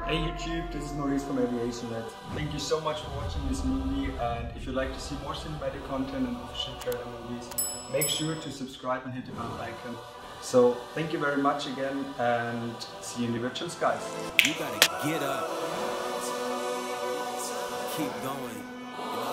Hey YouTube, this is Moritz from Aviationlads. Thank you so much for watching this movie, and if you'd like to see more cinematic content and official trailer movies, make sure to subscribe and hit the bell icon. So thank you very much again, and see you in the virtual skies. You gotta get up, keep going.